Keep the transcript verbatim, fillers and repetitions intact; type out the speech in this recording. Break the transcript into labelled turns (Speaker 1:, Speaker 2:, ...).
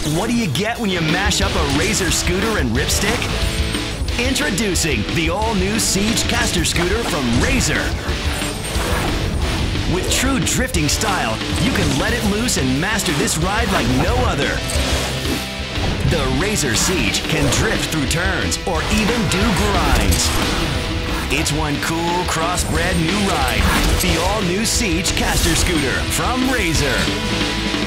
Speaker 1: What do you get when you mash up a Razor scooter and RipStik? Introducing the all-new Siege caster scooter from Razor. With true drifting style, you can let it loose and master this ride like no other. The Razor Siege can drift through turns or even do grinds. It's one cool, cross-bred new ride, the all-new Siege caster scooter from Razor.